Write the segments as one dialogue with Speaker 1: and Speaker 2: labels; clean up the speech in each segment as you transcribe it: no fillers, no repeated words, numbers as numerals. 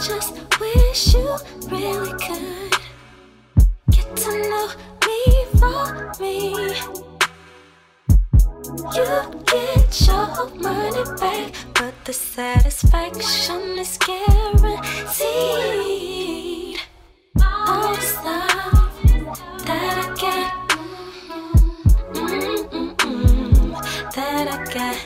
Speaker 1: just wish you really could get to know me for me. You get your money back, but the satisfaction is guaranteed. All this love that I get, that I get.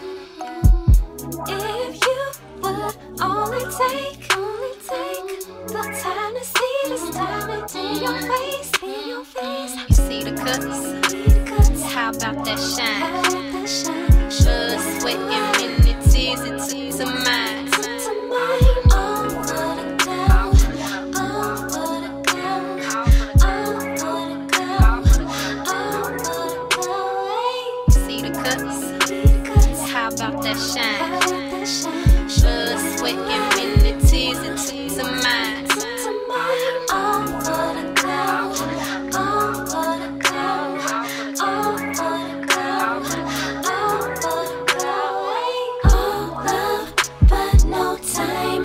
Speaker 1: If you would only take the time to see this diamond in your face, in your face.
Speaker 2: You see the cuts? How about that shine? Blood, sweat, and many tears it took to mine.
Speaker 1: All for the girl, all for the girl, all for the girl, all for the girl.
Speaker 2: You see the cuts? How about that shine? Blood, sweat, and many tears it took to mine.
Speaker 1: All for the girl, all for the girl, all for the girl, all for the girl. All love, but no time.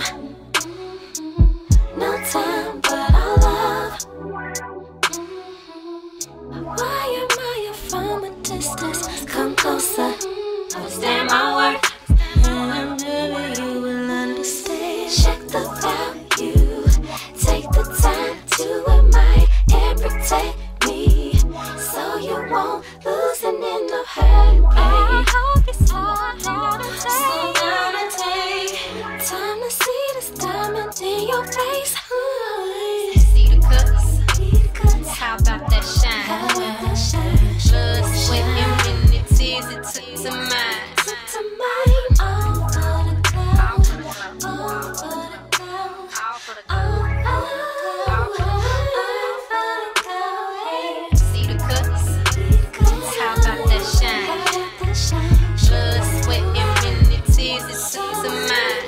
Speaker 1: No time, but all love. Why am I from a distance? Come closer, understand my worth. And maybe you will understand. Check the value. Take the time to admire and protect me, so you won't lose it in the hurt. I hope it's hard to take time to see this diamond in your face.
Speaker 2: See the cuts? How about that shine? Blood, sweat, and many tears it took to mine.
Speaker 1: All for the girl, all for the girl, all for the girl.
Speaker 2: See the cuts? How about that shine? Blood, sweat, and many tears it took to mine.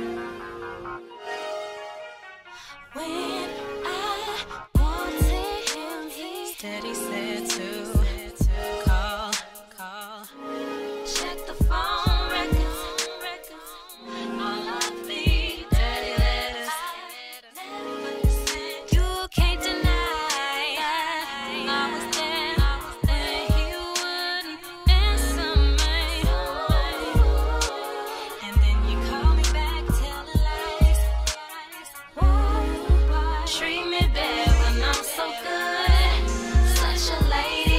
Speaker 1: When I wanted Daddy said to call. Check the phone records, all of the dirty letters. You can't deny I was there, and he wouldn't answer me. And then you call me back telling lies. Treat me bad when I'm so good. Such a lady.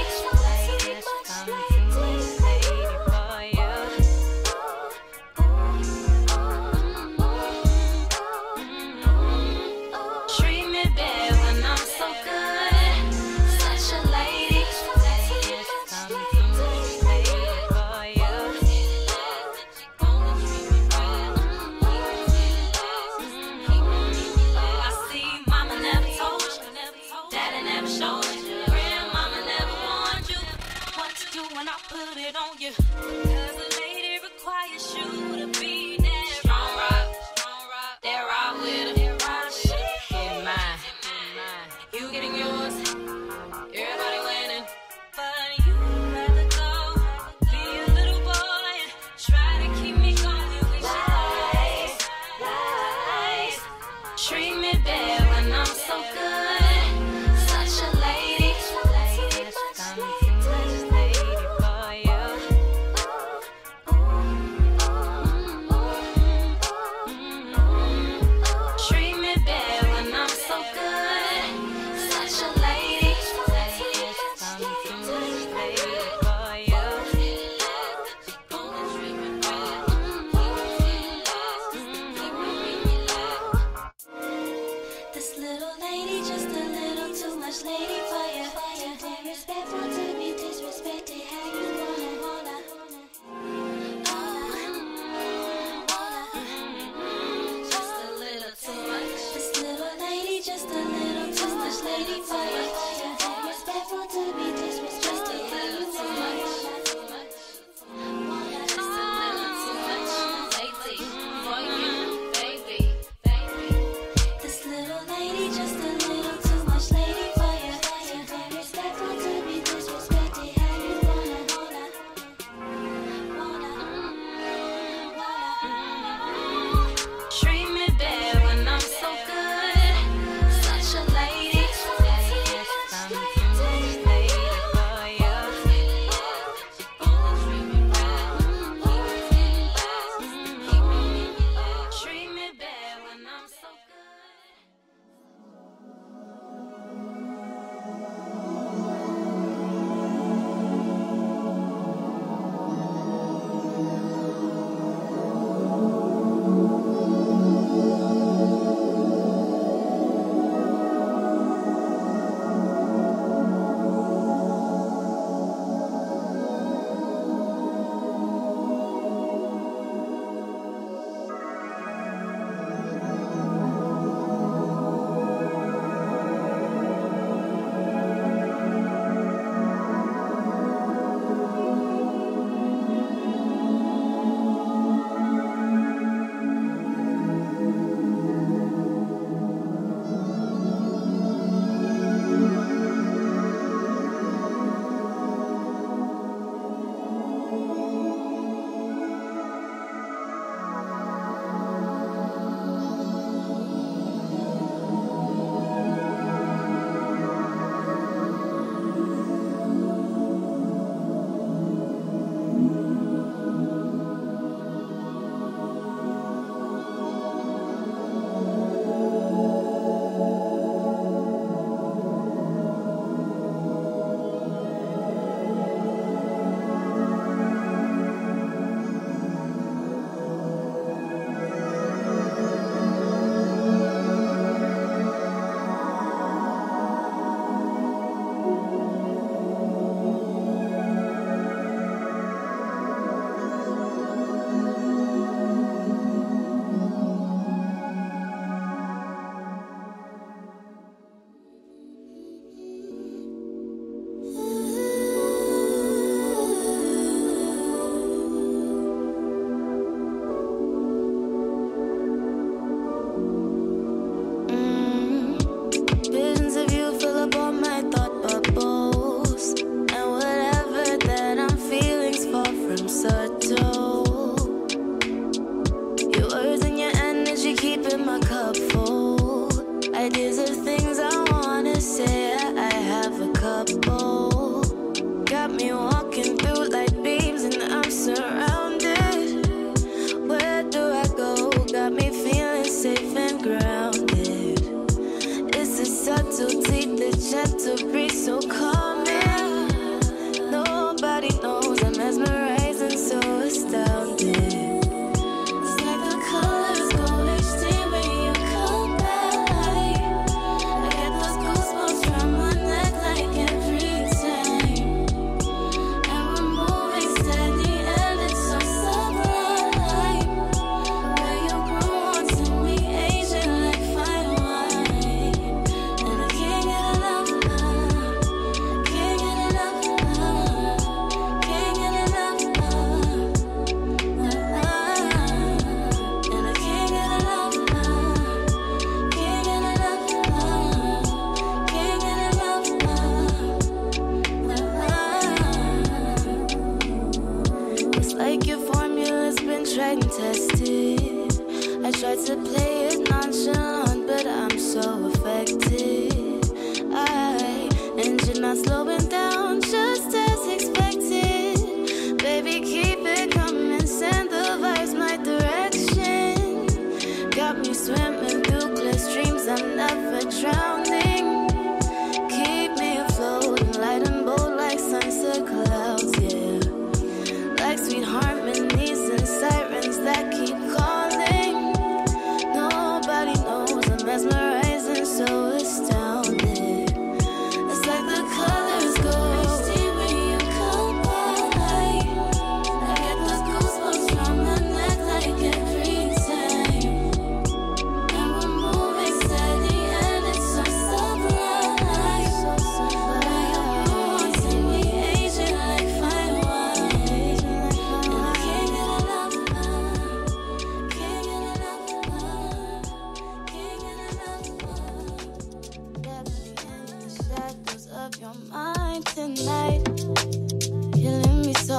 Speaker 1: Treat me bad when I'm so good. Such a lady. I see mama never told you, daddy never showed you, grandmama never warned you what to do when I put it on you. Cause a lady requires you to be there. Strong rock, there rock with her. Getting mine, you getting yours, everybody winning. But you rather go be a little boy and try to keep me going with lies. Treat me bad when I'm so good. Such a lady. Treat me bad when I'm so good. Such a lady. This little lady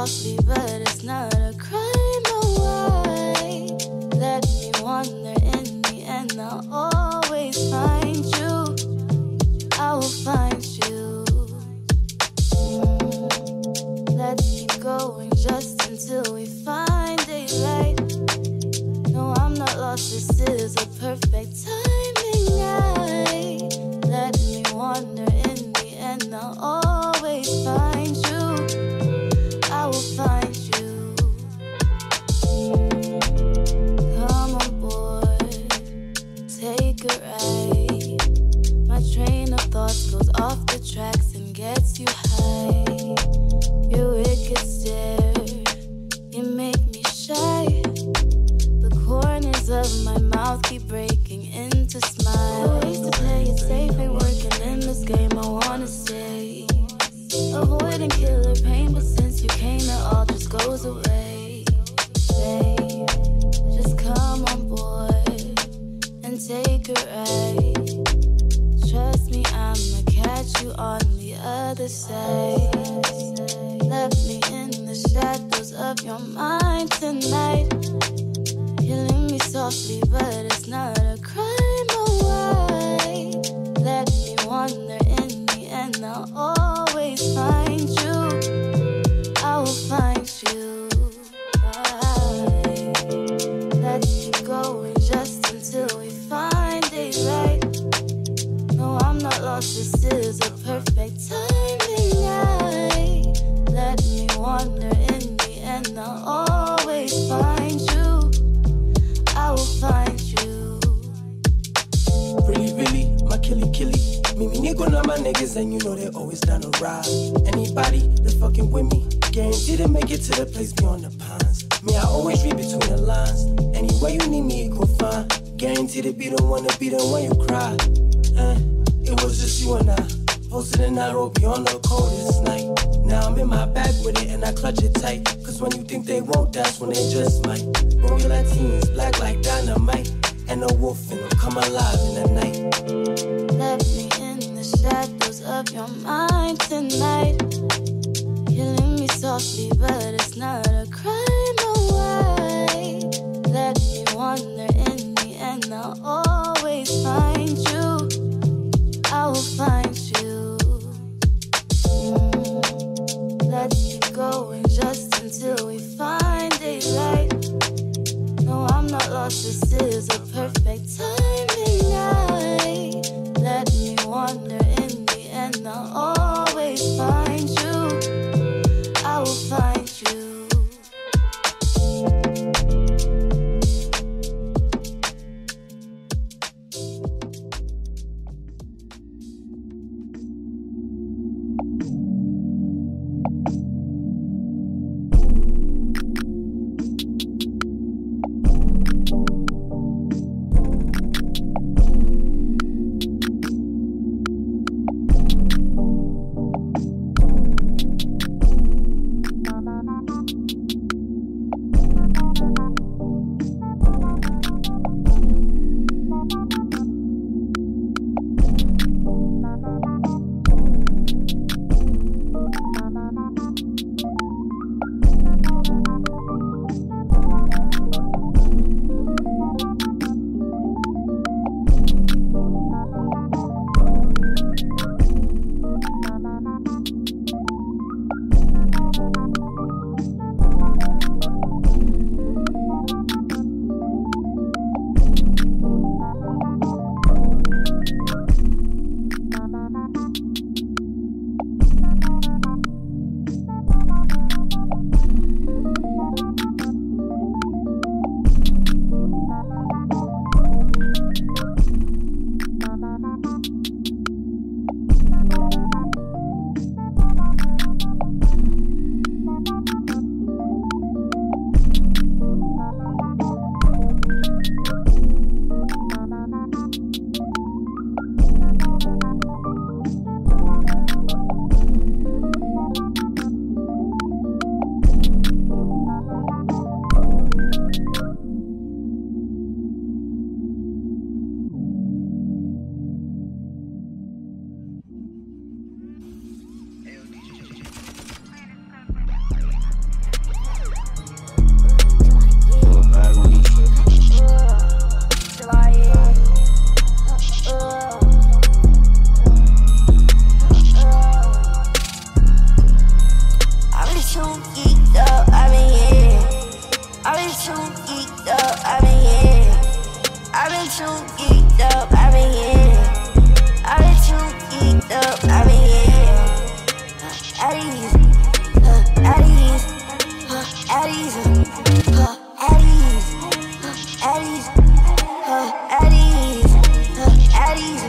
Speaker 1: softly, but it's not a crime. Oh, why? Let me wander. In the end, I'll always find you. I will find you. Let's keep going just until we find daylight. No, I'm not lost. This is a perfect timing night. Let me wander. In the end, I'll always find you. I will find you. Come on board, take a ride. My train of thoughts goes off the tracks and gets you high. Your wicked stare, you make me shy. The corners of my mouth keep breaking into smiles. Ways to play it safe ain't working in this game. I wanna stay, avoiding killer pain, but since you came, it all just goes away. Babe, just come on board and take a ride. Trust me, I'ma catch you on the other side. Left me in the shadows of your mind tonight. Killing me softly, but it's not a crime. Oh, why? Let me wander. In the end, I'll always find you. I will find you. Let's keep going just until we find daylight. No, I'm not lost. This is a perfect timing night. Let me wander. In the end, I'll always find you. I will find you.
Speaker 3: Really, really, my killy. Me nigga know my niggas and you know they always down to ride. Anybody that fucking with me, guaranteed to make it to the place beyond the pines. Me, I always read between the lines. Anywhere you need me, it go fine. Guaranteed to be the one you cry. It was just you and I, posted in Nairobi on the coldest night. Now I'm in my bag with it and I clutch it tight. Cause when you think they won't, that's when they just might. Roll Latins, black like dynamite. And a wolf in them come alive in the night.
Speaker 1: Left me in the shadows of your mind tonight. Killing me softly, but it's not a crime. Oh, why? Let me wander. In the end, I'll always find you. I will find you. Let's keep going just until we find daylight. No, I'm not lost. This is a perfect timing night. Let me wander. In the end, I'll always find you. I will find you. been too geeked up, I been here. I been too geeked up, I been here. At ease, at ease, at ease, at ease, at ease, at ease, at ease.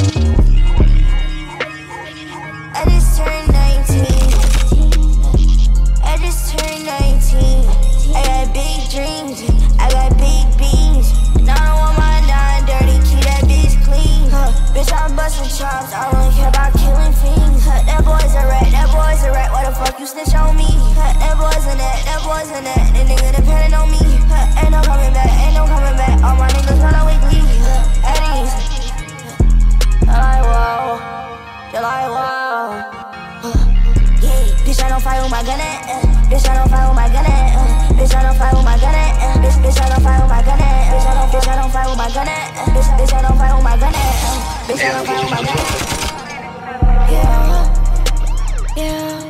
Speaker 1: I just turned 19. I just turned 19. I got big dreams. I got big beans. Now I don't want my nine dirty. Keep that bitch clean. Bitch, I'm busting chops. I don't care about killing fiends. That boy's a rat. That boy's a rat. Why the fuck you snitch on me? That boy's a net. That boy's a net. The nigga depending on me. Ain't no coming back. Ain't no coming back. All my niggas run away, please. At ease. They're like, whoa. They're like, whoa. Yeah, bitch, I don't fight with my gun at. Bitch, I don't fight with my gun at. Bitch, I don't fight with my gun at. Bitch, I don't fight with my gun at. Bitch, I don't fight with my gun at. Bitch, I don't fight with my gun at. Bitch, I don't fight with my gun at. Yeah, yeah.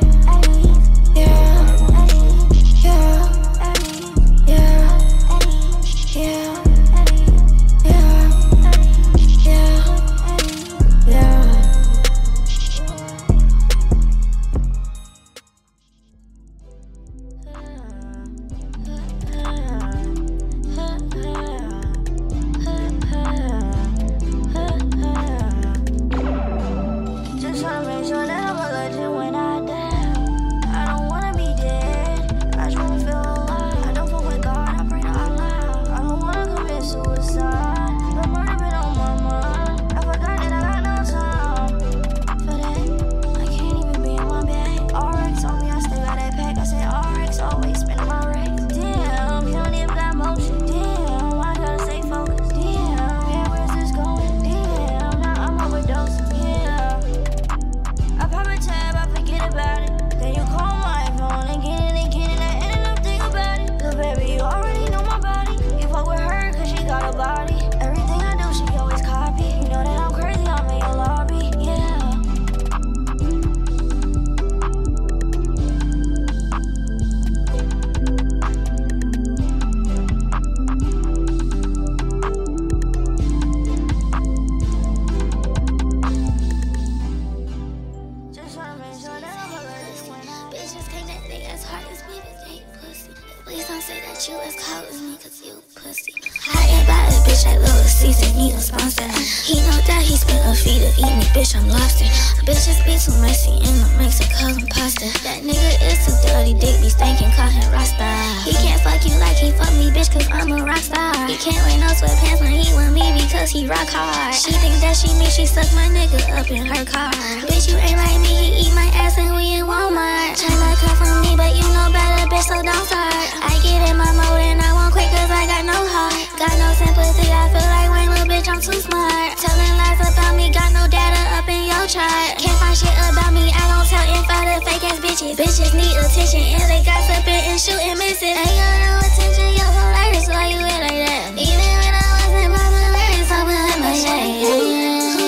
Speaker 1: Bitches need attention and they gossiping and shooting misses. Ain't got no attention, yo, hilarious. Why you act like that? Even when I wasn't popular, it's over in my shade.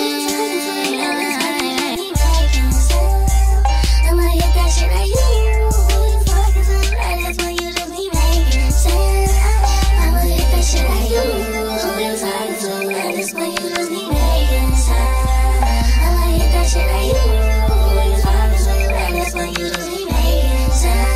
Speaker 1: I'ma hit that shit like you. Who the fuck is a rat? That's when you just be making sense. I'ma hit that shit like you. Who the fuck is a rat? That's when you just be making sense. I'ma hit that shit like you. Who the fuck is a rat? That's when you just be making sense.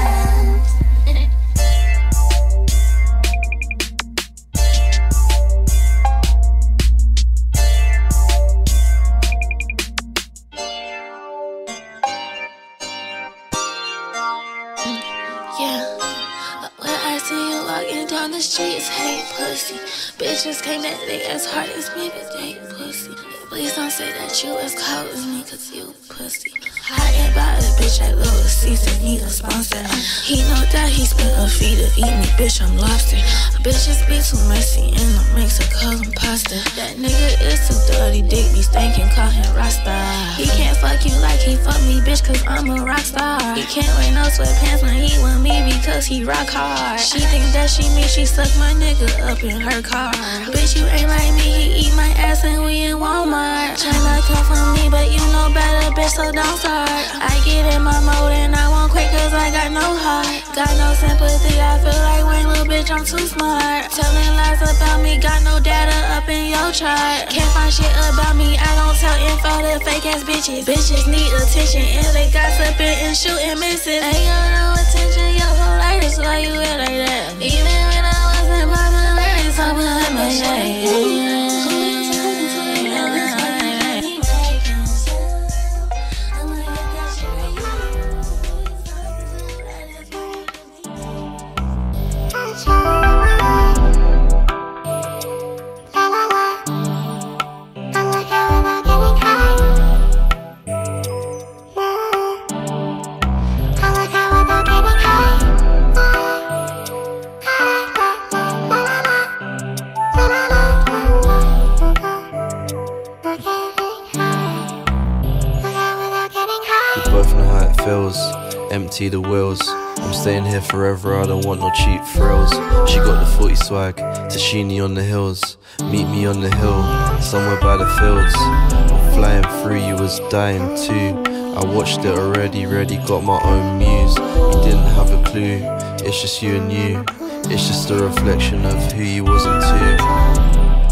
Speaker 4: On the streets, hate pussy. Bitches came that they as hard as me, but they ain't pussy. Please don't say that you as cold as me, cause you pussy. Hot and about a bitch like Lil Caesar, need a sponsor. He know that he spent a fee to eat me, bitch, I'm lobster. Bitches be too messy and I makes her call him pasta. That nigga is too dirty, dick be stinking, call him Rasta. He can't fuck you like he fuck me, bitch, cause I'm a rock star. He can't wear no sweatpants when he with me because he rock hard. She think that she me, she suck my nigga up in her car. Bitch, you ain't like me, he eat my ass and we in Walmart. Tryna come from me, but you know better, bitch, so don't start. I get in my mode and I won't quit cause I got no heart. Got no sympathy, I feel like Wayne, little bitch, I'm too smart. Telling lies about me, got no data up in your chart. Can't find shit about me, I don't tell info to fake ass bitches. Bitches need attention and they gossiping and shooting misses. Ain't got no attention, your whole life is why you act like that. Even when I wasn't popular, it's all behind my shade.
Speaker 5: Empty the wheels. I'm staying here forever, I don't want no cheap thrills. She got the 40 swag, Tashini on the hills. Meet me on the hill, somewhere by the fields. I'm flying through, you was dying too. I watched it already, got my own muse. You didn't have a clue, it's just you and you. It's just a reflection of who you wasn't too.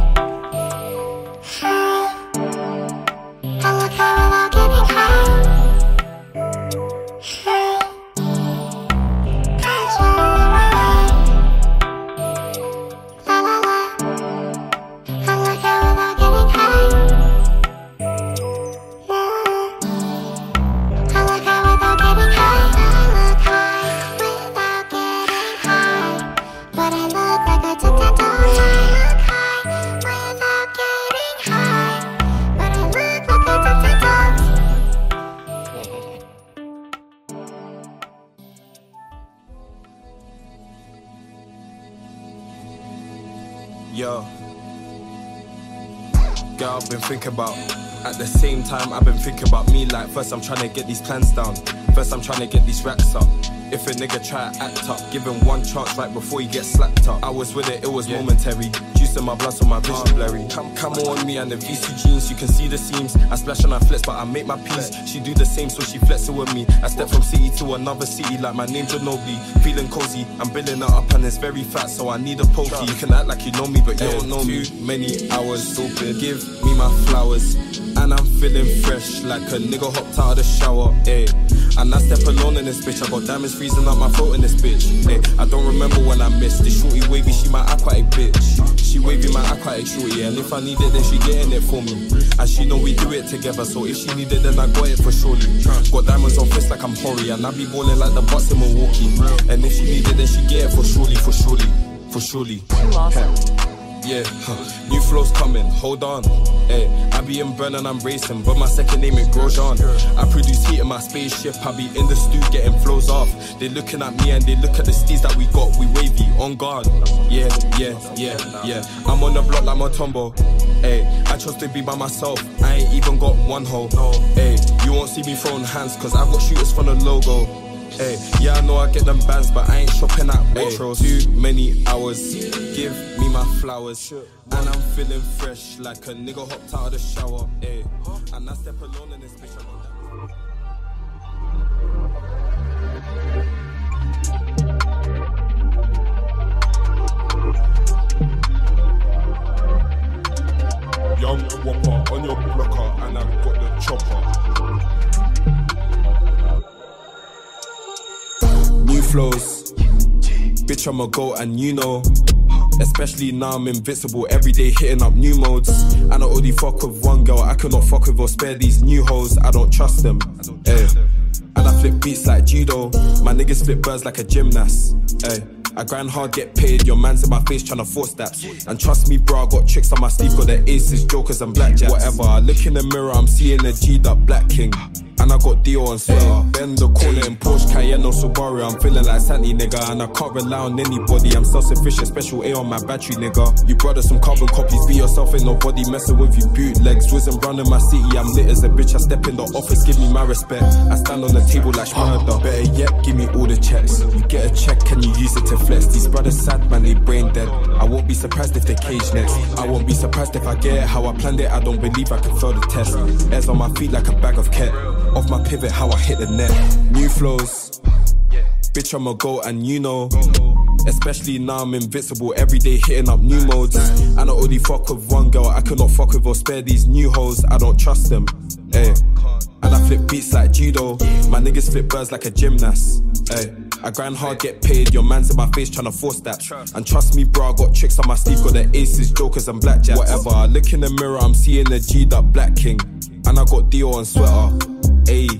Speaker 6: Yo, girl, I've been thinking about. At the same time, I've been thinking about me. Like, first I'm trying to get these plans down. First I'm trying to get these racks up. If a nigga try to act up, give him one chance right before he gets slapped up. I was with it was momentary. Juice in my blood so my vision blurry. Come on me and the VC jeans, you can see the seams. I splash on her flex, but I make my peace. She do the same, so she flexing with me. I step from city to another city like my name's Ginobili. Feeling cozy, I'm building her up and it's very fat, so I need a pokey. You can act like you know me, but you don't know me. Too many hours, stupid. Give me my flowers. And I'm feeling fresh, like a nigga hopped out of the shower, ayy. And I step alone in this bitch, I got diamonds freezing up my throat in this bitch, ayy. I don't remember when I missed. This shorty wavy, she my aquatic bitch. She wavy my aquatic shorty, and if I need it, then she getting it for me. And she know we do it together, so if she need it, then I got it for surely. Got diamonds on fist like I'm Hori, and I be balling like the Bucks in Milwaukee. And if she need it, then she get it for surely, for surely, for surely. Yeah, new flows coming, hold on. Ay, I be in burn and I'm racing, but my second name is Grosjean. I produce heat in my spaceship, I be in the stew getting flows off. They looking at me and they look at the steez that we got, we wavy, on guard. Yeah, I'm on the block like Mutombo. Ay, I chose to be by myself, I ain't even got one hoe. Ay, you won't see me throwing hands, cause I got shooters from the logo. Hey, yeah, I know I get them bands, but I ain't shopping at Waitrose. Too many hours, give me my flowers. And I'm feeling fresh, like a nigga hopped out of the shower. Hey, and I step alone in this bitch. Young whopper on your blocker, and I got the chopper. New flows, bitch I'm a goat and you know. Especially now I'm invincible, everyday hitting up new modes. And I only fuck with one girl, I cannot fuck with or spare these new hoes. I don't trust them, and I flip beats like judo. My niggas flip birds like a gymnast, I grind hard, get paid, your man's in my face tryna force that. And trust me bro, I got tricks on my sleeve, got the aces, jokers and blackjacks. Whatever, I look in the mirror, I'm seeing a G'd up black king. And I got Dio on sweater. Bend the corner in Porsche, Cayenne or Subaru. I'm feeling like Santi, nigga. And I can't rely on anybody. I'm self-sufficient, special A on my battery, nigga. You brother some carbon copies, be yourself, ain't nobody messing with you bootlegs. Wasn't running my city, I'm lit as a bitch. I step in the office, give me my respect. I stand on the table like Schmurder. Better yet, give me all the checks. You get a check, can you use it to flex? These brothers sad, man, they brain dead. I won't be surprised if they cage next. I won't be surprised if I get it how I planned it. I don't believe I can fail the test. Airs on my feet like a bag of ket. Off my pivot, how I hit the net. New flows, Bitch, I'm a goat and you know. Especially now I'm invincible, every day hitting up new modes. And I only fuck with one girl, I could not fuck with or spare these new hoes. I don't trust them, ayy. And I flip beats like judo. My niggas flip birds like a gymnast, ayy. I grind hard, get paid, your man's in my face tryna force that. And trust me bro, I got tricks on my sleeve, got the aces, jokers and blackjacks. Whatever, I look in the mirror, I'm seeing a G'd up black king. And I got Dior on sweater, ayy.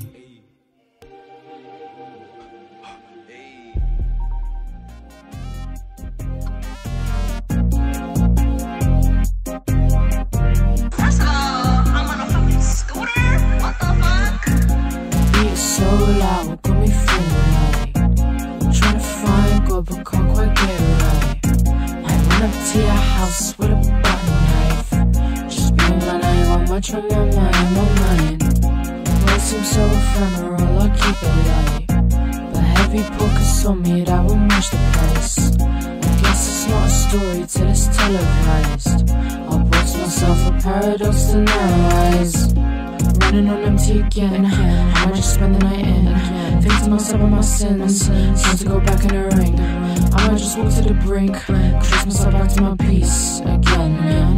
Speaker 7: So loud, got me feeling like trying to find God but can't quite get it right. I run up to your house with a button knife. Just being blunt, I ain't got much on my mind. Words seem so ephemeral, I'll keep it light. But heavy pockets on me, that will match the price. I guess it's not a story till it's televised. I'll box myself a paradox to narrow-eyes. Running on empty again, I might just spend the night in. Think to myself about my sins, time to go back in the ring. I might just walk to the brink, trace myself back to my peace. Again.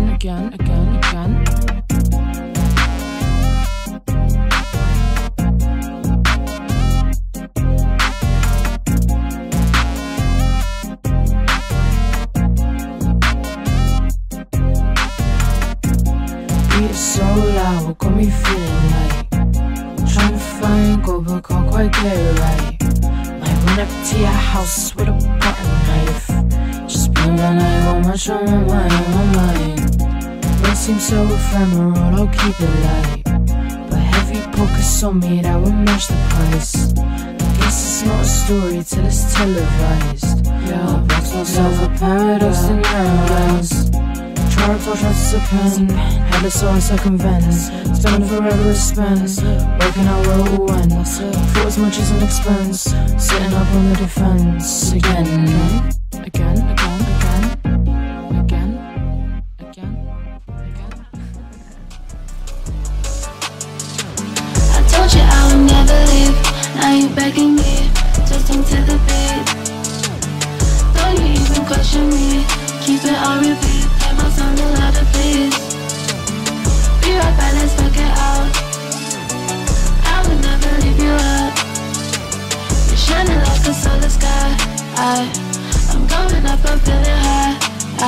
Speaker 7: Beat is so loud, got me feeling like trying to find God but can't quite get it right. Might run up to your house with a button knife. Just being blunt, I ain't got much on my mind. Words seem so ephemeral, I'll keep it light. But heavy pockets on me, that will match the price. I guess it's not a story till it's televised. I'll box myself a paradox in narrow-eyes. Participant, had a soul in circumvents. Spending forever is spent, working out where we went. For as much as an expense, sitting up on the defense. Again.
Speaker 4: I told you I would never leave. Now you begging me, just into the beat. Don't you even question me, keep it on repeat. My song a lot of please. Be right back, let's fuck it out. I would never leave you out. You're shining like a solar sky. I'm going up, I'm feeling high.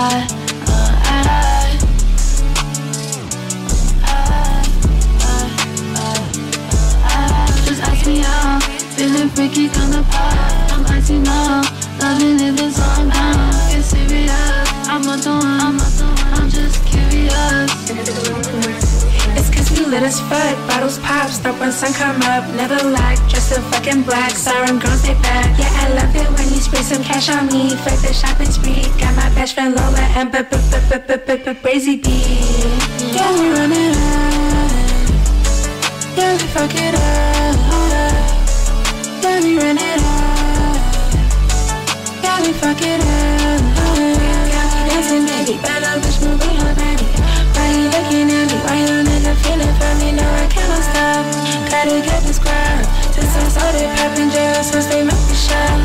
Speaker 4: Just ask me out, feeling freaky, kinda pop. I'm icy now, loving it, this song now. Get serious. I'm not the one, I'm just curious.
Speaker 8: It's cause we lit as fuck, bottles pop, stop when sun come up. Never lack, dressed in fucking black, siren girls they back. Yeah, I love it when you spray some cash on me. Fuck the shopping spree, got my best friend Lola and Brazy D. Yeah, we run it up, yeah, we fuck it up. Yeah, we run it up, yeah, we fuck it up. Dancing, baby, better bitch, moving her baby. Why you looking at me? Why you never feeling for me? No, I cannot stop. Gotta get this crowd. Since I started popping jail, since they make me shine.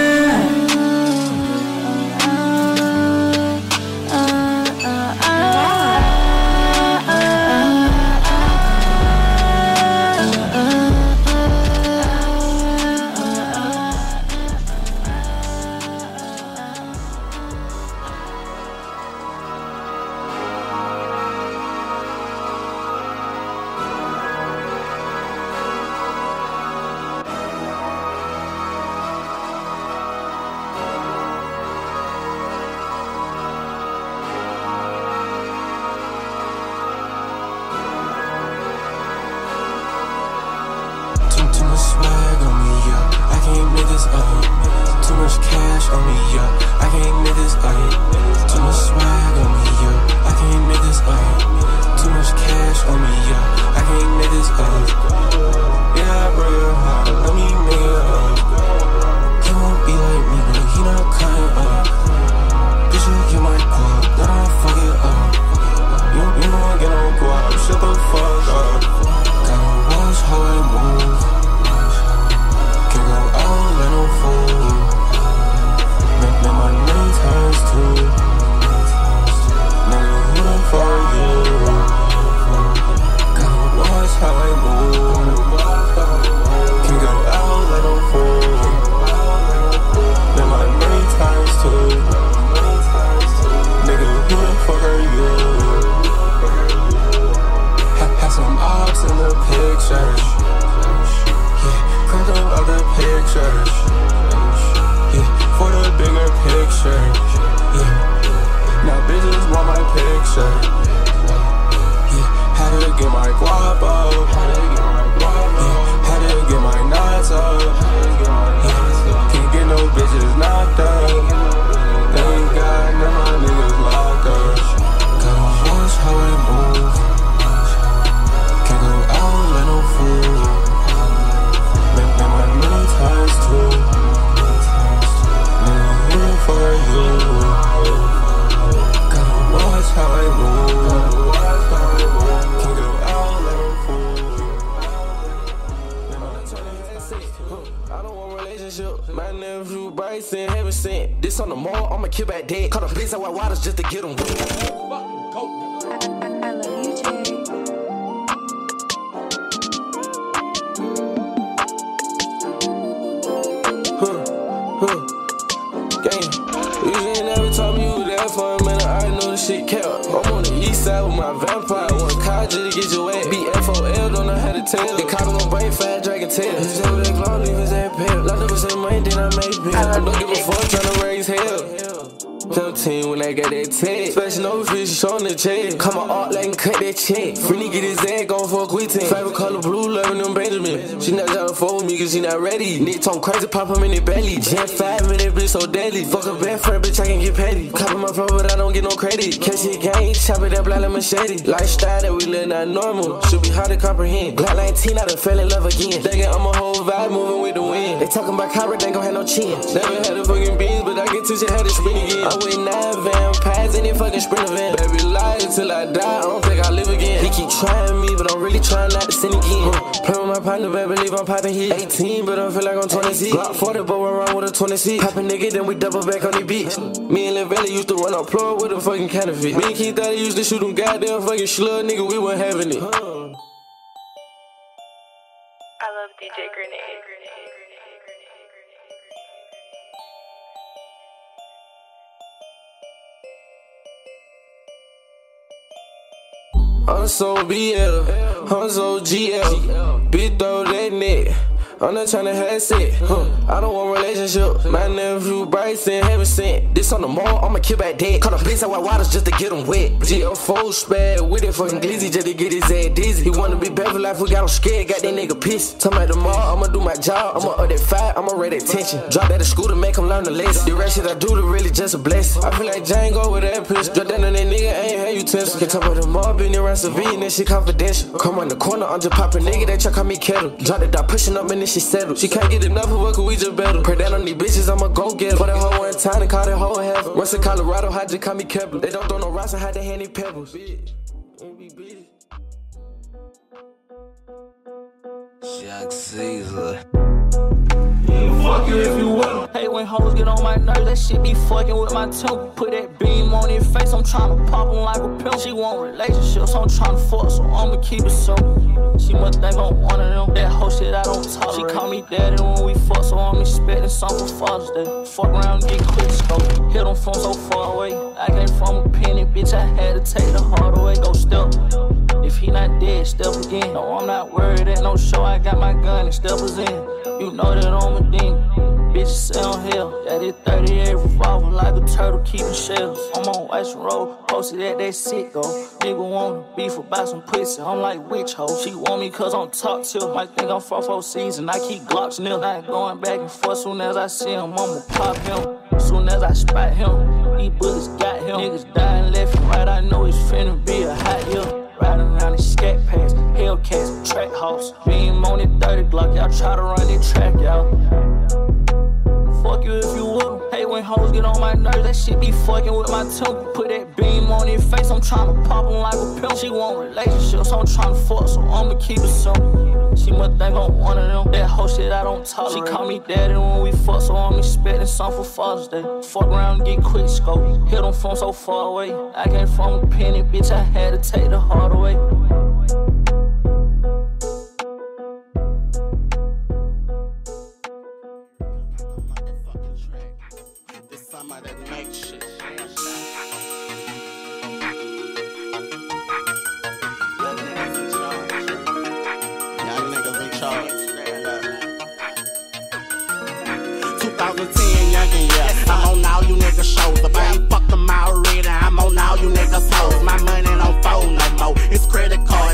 Speaker 3: swag on me, yeah. I can't make this up. Too much cash on me, yeah. I can't make this up. Too much swag on me, yeah. I can't make this up. Too much cash on me, yeah. I can't make this up. Yeah, real hard, let me make it up. He won't be like me, but he not cutting up. Bitch, you get my guap, then I'll fuck it up. You don't get no guap, shut the fuck up. Gotta watch how I move. Can't go out, let no fool. get my guap up? How to get my nuts up? Can't get no bitches knocked up. Thank God none of my niggas locked up. Gotta watch how I move. Can't go out like no fool. Make my money times two. Nigga here for you. Gotta watch how I move. Can't go out like no fool. I don't want relationship. My nephew Bryson, heaven sent. This on the mall, I'ma kill back dead. Caught a bitch out white waters just to get him wet.
Speaker 4: I love you, Jerry.
Speaker 3: Gang, you ain't never told me you were there for a minute. I know the shit kept. I'm on the east side with my vampire. One car just to get you wet. BFOL, don't know how to tell. They caught him on brain fat, dragon tail. His over that claw, leave his ass pale. Locked up with some money, then I made pill. I don't give a fuck, tryna raise hell. 15 when I got that tag. Special no fish, showing the check. Come on art like and cut that check. Freely get his ass going for a quick team. Favorite color blue, loving them Benjamin. She not trying to fuck with me cause she not ready. Nick Tom crazy, pop him in the belly. Gen 5 minute bitch so deadly. Fuck a bad friend, bitch, I can get petty. Copy my phone, but I don't get no credit. Catch it gang, chop it up like a machete. Lifestyle that we live not normal. Should be hard to comprehend. Glock 19, I done fell in love again. Thinking I'm a whole vibe moving with the wind. They talking about Kyrie, they gon' have no chin. Never had a fucking beans, but I get to shit, had to spin again. I'm with 9 vampires in that fucking sprint event. Baby, lie until I die, I don't think I'll live again. He keep trying me, but I'm really trying not to sin again. Play with my partner, baby, believe I'm popping heat. 18, but I feel like I'm 20C. Glock 40, but we're around with a 20C. Poppin' nigga, then we double back on the beach. Me and Lil Valley used to run up floor with a fucking counterfeit. Me and Keith Daddy used to shoot them goddamn fucking slug, nigga, we weren't having it. I
Speaker 8: love DJ Grenade.
Speaker 3: I'm so BL, I'm so GL. Bitch throw that neck, I'm not tryna have sex. I don't want relationship. My nephew Bryson, heaven sent. This on the mall, I'ma kill back dead. Caught a bitch out white waters just to get him wet. GL4 spad with it fucking glizzy just to get his ass dizzy. He wanna be bad for life, we got him scared, got that nigga pissed. Talking about the mall, I'ma do my job, I'ma up that fight, I'ma rate that tension. Drop that to school to make him learn the lesson. The rest shit I do to really just a blessing. I feel like Django with that pistol. Drop down on that nigga, ain't had utensils. Can talk about the mall, been around Savine, that shit confidential. Come on the corner, I'm just poppin' nigga, they try call me kettle. Drop the dot, pushing up and then she settled. She can't get enough of her, cause we just better. Pray down on these bitches, I'ma go get her. For that hoe one time and call that hoe heaven. Once in Colorado, I just call me Kepler. They don't throw no rocks and hide their hand in pebbles.
Speaker 5: Jack Caesar.
Speaker 3: Fuck you if you will.
Speaker 9: Hey, when hoes get on my nerves, that shit be fucking with my temple. Put that beam on his face, I'm tryna pop him like a pill. She want relationships, I'm tryna fuck, so I'ma keep it simple. She must think I'm one of them. That whole shit I don't talk. She call me daddy when we fuck, so I'm expecting something for Father's Day. Fuck around and get quick scope. Hit them from so far away. I came from a penny, bitch, I had to take the hard away. Go step. If he not dead, step again. No, I'm not worried at no show. I got my gun and steppers in. You know that I'm a demon. Bitches say I'm hell. Got it 38 revolver like a turtle keeping shells. I'm on Western Road, posted at that sick go. Nigga want beef about some pussy. I'm like witch hoe. She want me cause I'm top tier. Might think I'm 4 season. I keep Glocks nil. I ain't going back and forth. Soon as I see him, I'ma pop him. Soon as I spot him, these bullets got him. Niggas dying left and right. I know it's finna be a hot year. Riding around in scat pads, Hellcats, track house. Beam on it 30 Glock, y'all try to run that track, y'all. Fuck you if you will. Hey, when hoes get on my nerves, that shit be fucking with my temple. Put that beam on his face, I'm tryna pop him like a pill. She want relationships, I'm tryna fuck, so I'ma keep it simple. She must think I'm one of them. That whole shit I don't tolerate. She call me daddy when we fuck, so I'm expecting something for Father's Day. Fuck around and get quick scope. Hit them from so far away. I came from a penny, bitch, I had to take the hard away.
Speaker 10: I'm on all you niggas shows. If I ain't fucked them already, I'm on all you niggas hoes. My money don't fold no more. It's credit card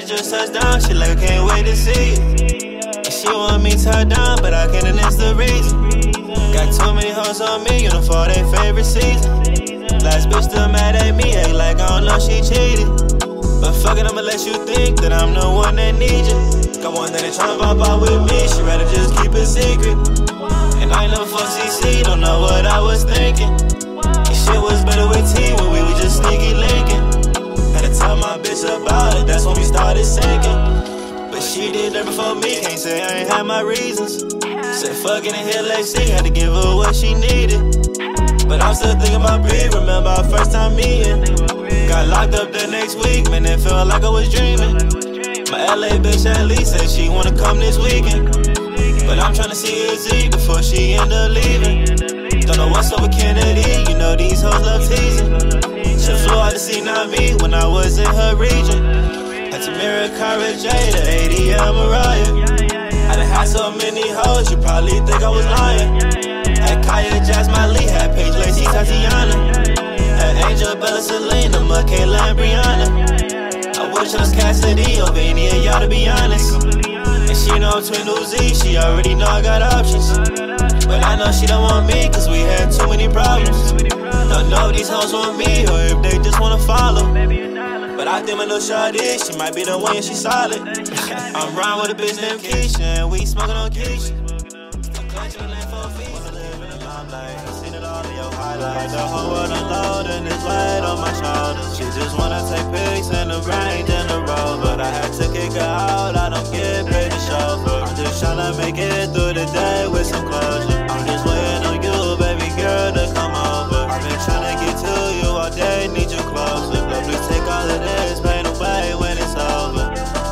Speaker 11: just touched down, she like I can't wait to see it. And she want me tied down, but I can't, and that's the reason. Got too many hoes on me, uniform their favorite season. Last bitch still mad at me, act like I don't know she cheated. But fuck it, I'ma let you think that I'm the one that need you. Got one that ain't tryna pop out with me, she rather just keep it secret. And I ain't never fuck CC, don't know what I was thinking. And shit was better with T when we were just sneaky linking. Had to tell my bitch about it, that's when we started sinking. But she did that before me, can't say I ain't had my reasons. Said fuck it and hit Lexi, had to give her what she needed. But I'm still thinking about Bree, remember our first time meeting. Got locked up the next week, man, it felt like I was dreaming. My LA bitch at least said she wanna come this weekend. But I'm tryna see her Z before she end up leaving. Don't know what's up with Kennedy, you know these hoes love teasing. She flew out to see not me when I was in her region. Had Tamira, Cara, J, the ADL, Mariah. I done had so many hoes, you probably think I was lying. Had Kaya, Jasmine Lee, had Paige, Lacey, Tatiana. Had Angel, Bella, Selena, Michaela, and Brianna. I wish I was Cassidy over any of y'all, to be honest. And she know I'm Twin Uzi, she already know I got options. But I know she don't want me, cause we had too many problems. Don't know if these hoes want me, or if they just wanna follow. But I think my little shawty, she might be the one, and she solid. I'm riding with a bitch named Keisha, and we smoking on Keisha. I'm clutching the lane for a feast, I live in the limelight. I seen it all in your highlights. The whole world unloading this weight on my shoulders. She just wanna take pics in the range and the road, but I had to kick her out, I don't get paid to chauffeur. I'm just tryna make it through the day with some closure. I'm just waiting on you, baby girl, to come over. I've been tryna get to you all day, need you closer. But please take all of this pain away when it's over.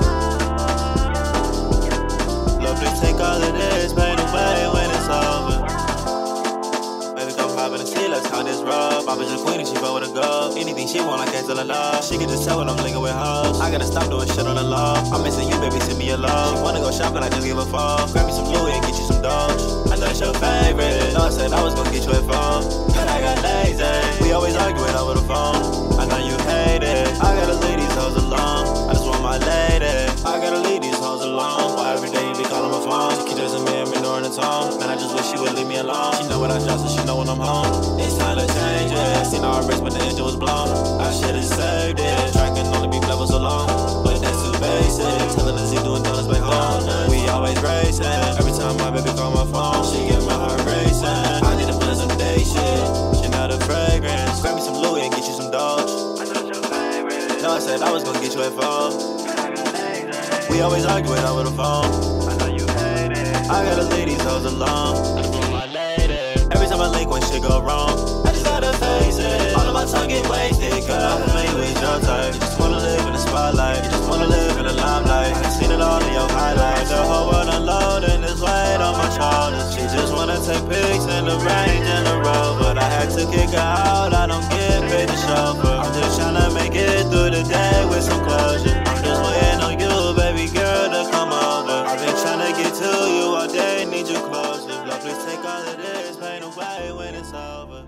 Speaker 11: Love, please take all of this pain away when it's over. Baby, go hop in the sea, let's count this road. My bitch a queen and she roll with a go. Anything she want, I can't tell her no. She can just tell when I'm linking with hoes. I gotta stop doing shit on the low. I'm missing you, baby, send me a low. She wanna go shopping, I just give a phone. Grab me some Louis and get you some Doge. I know it's your favorite. No, I said I was gonna get you a phone, but I got lazy. We always arguing over the phone. I know you hate it. I gotta leave these hoes alone. I just want my lady. I gotta leave these hoes alone. Why every day you be calling my phone? She keeps asking me and ignoring the tone. Man, I just wish she would leave me alone. She know what I drop, so she know when I'm home. It's time to change it. Seen all race, but the engine was blown. I should've saved it. Track can only be levels alone, but that's too basic. Telling us he doing donuts back home. We always racing. Every time my baby call my phone, she get my heart racing. I need to put some day shit. She not a fragrance. Grab me some Louis and get you some Doge. No, I said I was gonna get you a phone. We always arguing over the phone. I know you hate it. I gotta leave these hoes alone. I just want my lady. Every time I link when shit go wrong, I just gotta face it. All of my tongue get wasted, cause I'm familiar with your type. You just wanna live in the spotlight, you just wanna live in the limelight. I seen it all in your highlights. The whole world unloading this weight on my shoulders. She just wanna take pics in the range and the road, but I had to kick her out, I don't get paid to chauffeur. I'm just tryna make it through the day with some closure. I'm just waiting on you, baby girl, to come over. I've been tryna get to you all day, need you closer. Love, please take all of this pain away when it's over.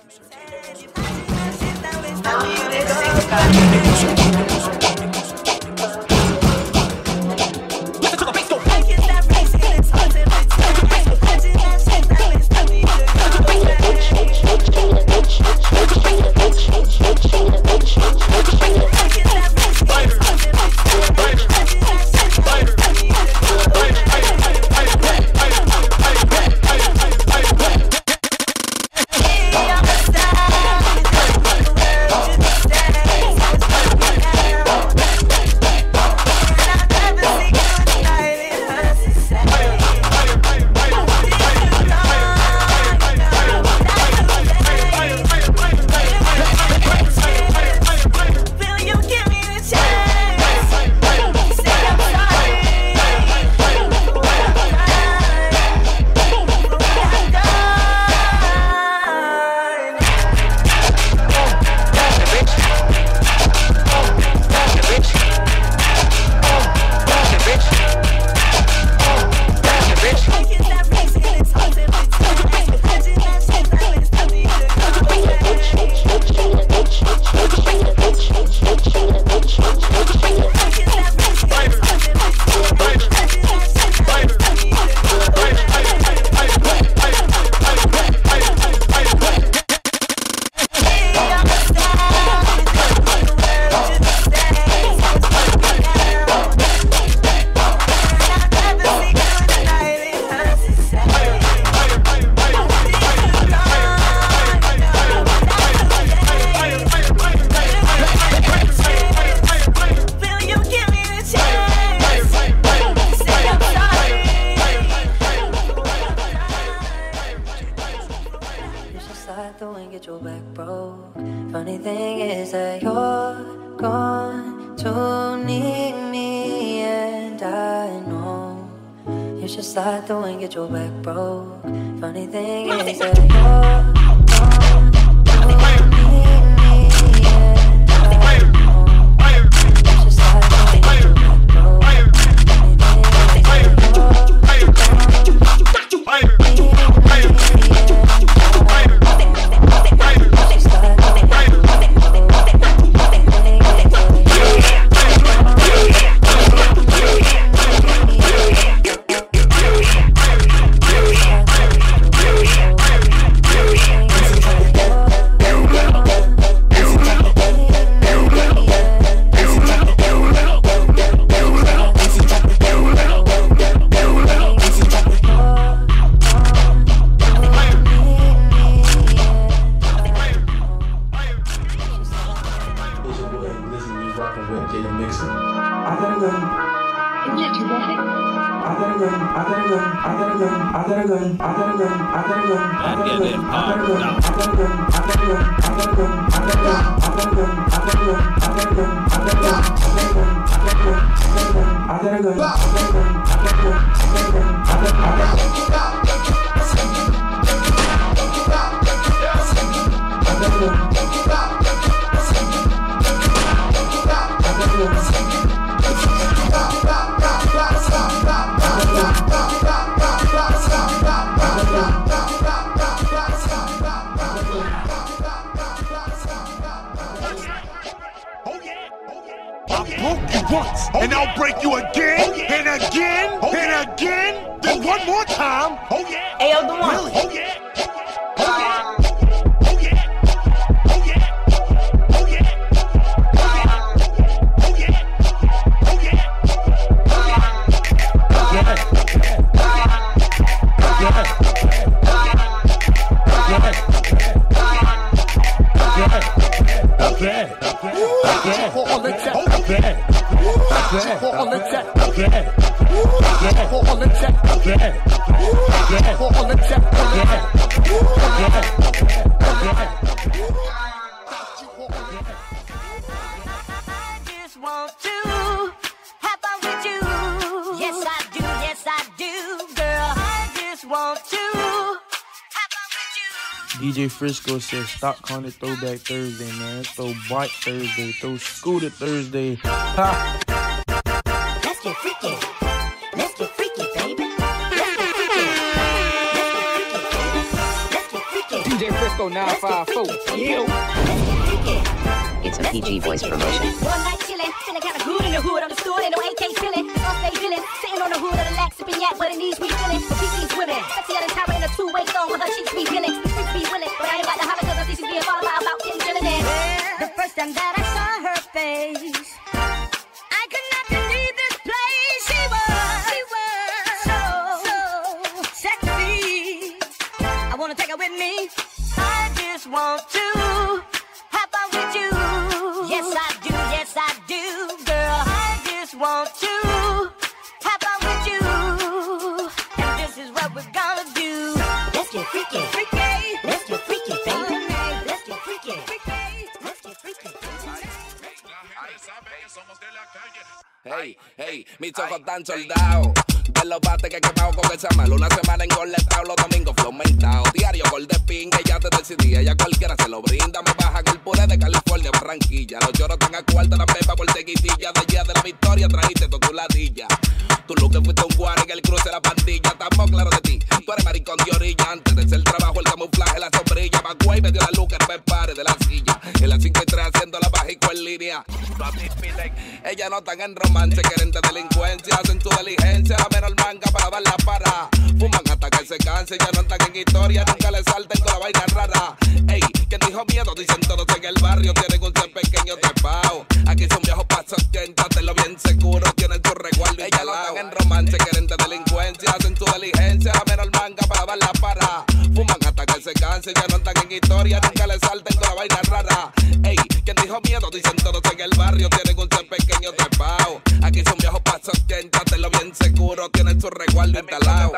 Speaker 12: And I'll break you again, and again, and again. Then one more time. Oh yeah.
Speaker 13: Ayo, the one.
Speaker 12: Really? Oh yeah.
Speaker 14: DJ Frisco says, stop calling it Throwback Thursday, man. It's Throwback Thursday. Throw Scooter Thursday. Ha!
Speaker 1: Let's get freaky. Let's get freaky, baby.
Speaker 15: DJ Frisco
Speaker 13: go 954.
Speaker 15: It's a PG voice promotion.
Speaker 1: One night chillin', feeling kinda good in the hood. Understood, ain't no AK feeling. All stay feeling, sitting on the hood of the lax, sipping yak, but it needs refilling. For PG's women, sexier than Tyra in a two-way song with her cheeks be feeling. Streets be willing, but I ain't about to holler 'cause I see she's being followed by about 10 chillin' in. The first time that I saw her face, I could not believe this place. She was so sexy. I wanna take her with me. I just want to have fun with you. Yes, I do, girl. I just want to have fun with you. And this is what we're gonna do. Let's get freaky, freaky. Let's get freaky, baby. Let's get freaky, freaky. Let's get freaky.
Speaker 16: Hey, hey, mis ojos tan soldados. De los bates que he quemado con esa mal. Una semana engoletado, los domingos flow mentado. Diario gol de pinga, ya te decidí. Ya cualquiera se lo brinda. Me bajan el puré de California, Barranquilla. Los lloros están a cuarto, la pepa por seguidilla. De día de la victoria trajiste tu ladilla. Tu look que fuiste un guardia en el cruce de la pandilla. Estamos claros de ti, tú eres maricón de orilla. Antes de ser trabajo, el camuflaje, la sombrilla. Bagüey me dio la luz que me pare de la silla. En la 5 y 3 haciendo la bajico en línea. Ella no están en romance, quieren de delincuencia. Hacen su diligencia, la menor manga para dar la para. Fuman hasta que se canse, ya no están en historia. Nunca les salten con la vaina rara. Ey, quien dijo miedo, dicen todos en el barrio. Tienen un ser pequeño trepao. Aquí son viejos pasos, tenlo bien seguro. Tienen su resguardo. Ella no están en romance, quieren de delincuencia. Hacen su diligencia, la menor manga para dar la para. Fuman hasta que se canse, ya no están en historia. Nunca les salten con la vaina rara. Ey, quien dijo miedo, dicen todos en el barrio. Tienen un ser pequeño trepao. Aquí son viejos pasos, tenlo bien seguro. Tienen su resguardo instalado.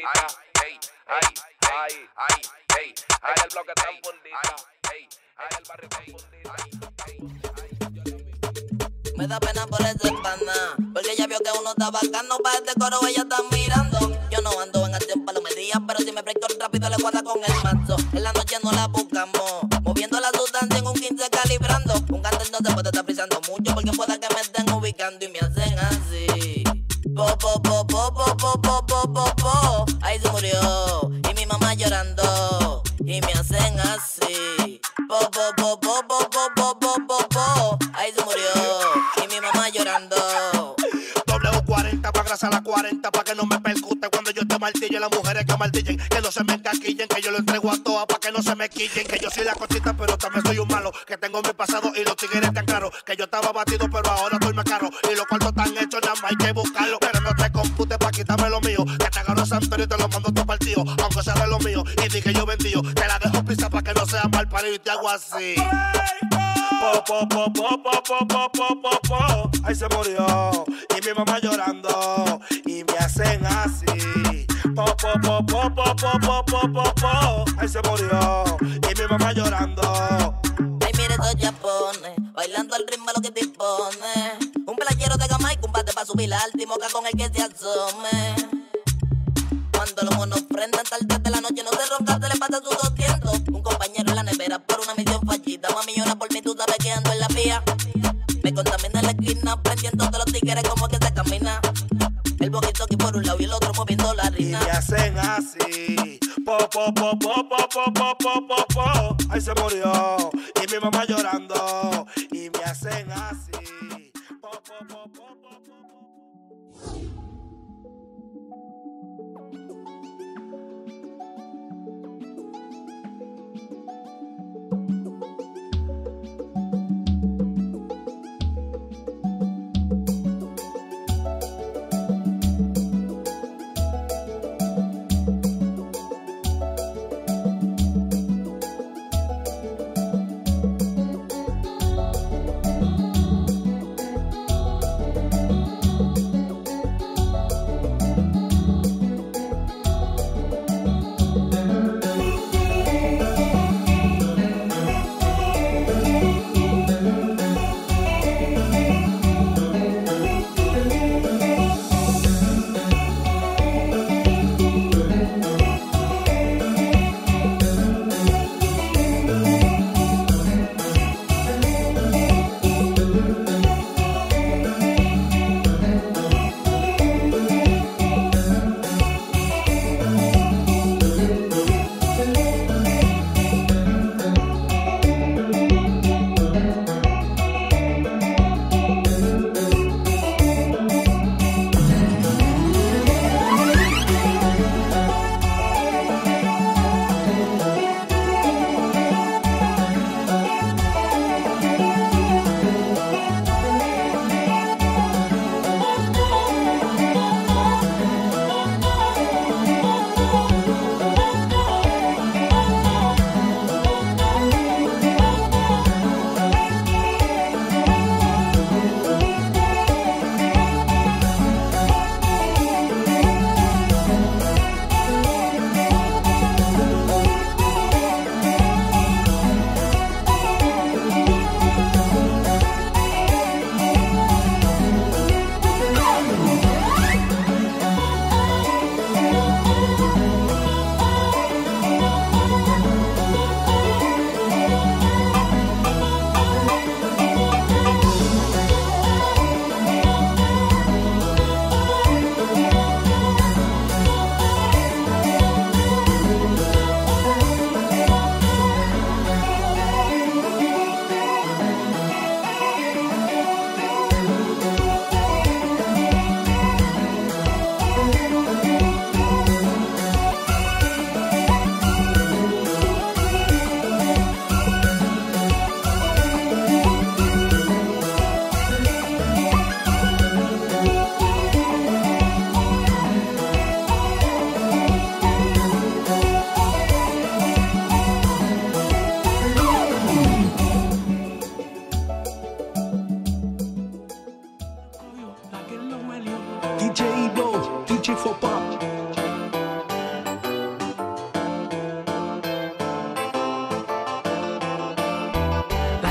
Speaker 16: Ay, el bloque tan fundita. Ay, el barrio tan fundita.
Speaker 17: Me da pena por ese pana, porque ella vio que uno está bacano. Pa' este coro ella está mirando. Yo no ando en acción palomería, pero si me break rápido le guarda con el mazo. En la noche no la buscamos, moviendo la sustancia en un 15 calibrando. Un cartel no se puede estar frisando mucho, porque pueda que me estén ubicando y me hacen así. Po, po, po, po, po, po, po, po, po, po. Ahí se murió, y mi mamá llorando, y me hacen así. Po, po, po, po, po, po, po, po, po, po. Ahí se murió, y mi mamá llorando.
Speaker 10: W40 pa' grasa la 40 pa' que no me percute cuando yo te martillo. Las mujeres que martillen, que no se me encaquillen, que yo lo entrego a todas pa' que no se me quillen. Que yo soy la cosita pero también soy un malo, que tengo mi pasado y los tigres tan claros. Que yo estaba batido pero ahora estoy más caro, y los cuartos están hechos, nada más hay que buscarlo. Pero no te computes pa' quitarme lo mío, que te agarro Santorio y te lo mando todo partido. Aunque sea de lo mío y di que yo vendío, te la dejo pisar pa' que no sea mal parido y te hago así. Po, po, po, po, po, po, po, po, po, po. Ahí se murió, y mi mamá llorando, y me hacen así. Po, po, po, po, po, po, po, po, po, po. Ahí se murió, y mi mamá llorando.
Speaker 17: Ay, mire esos japones, bailando al ritmo lo que te impone. Un playero de gama y un bate pa' subir al timoca con el que se asome. Cuando los monos prendan tarde de la noche no se ronca, se le pasa sus 200. Un compañero en la nevera por una misión fallida. Mami llora por mí, tú sabes que ando en la vía. Me contamina en la esquina, prendiendo de los tigres como que se camina. El boquito aquí por un lado y el otro moviendo la rina.
Speaker 10: Y me hacen así. Po, po, po, po, po, po, po, po, po, po. Ahí se murió, y mi mamá llorando, y me hacen así. Po, po, po, po, po, po, po.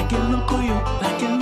Speaker 3: que loco yo, la que